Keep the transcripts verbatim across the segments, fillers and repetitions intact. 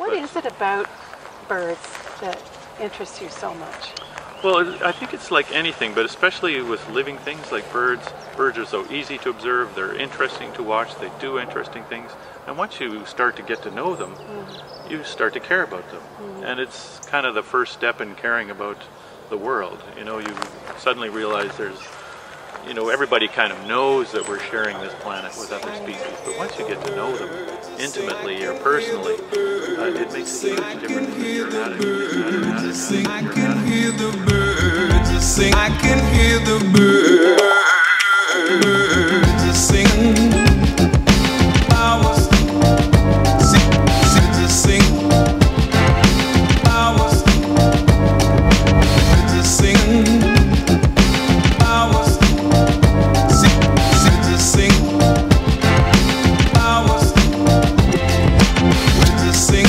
What but, is it about birds that interests you so much? Well, I think it's like anything, but especially with living things like birds. Birds are so easy to observe, they're interesting to watch, they do interesting things. And once you start to get to know them, mm-hmm. you start to care about them. Mm-hmm. And it's kind of the first step in caring about the world. You know, you suddenly realize there's, you know, everybody kind of knows that we're sharing this planet with other species. But once you get to know them intimately or personally, uh, it makes a huge difference in your attitude. I can hear the birds sing. I can hear the birds sing. Flowers sing, sing, sing. Flowers sing. Flowers sing, sing, sing. Flowers sing.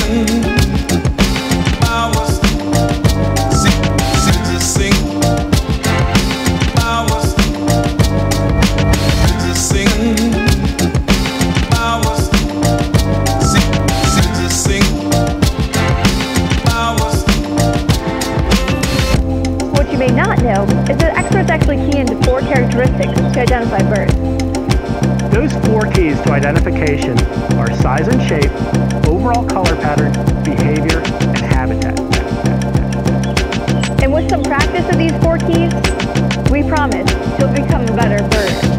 Flowers sing, sing, sing. Flowers sing. Flowers sing, sing, sing. Flowers. What you may not know is that experts actually key into four characteristics to identify birds. Those four keys to identification are size and shape, overall color pattern, behavior, and habitat. And with some practice of these four keys, we promise you'll become a better bird.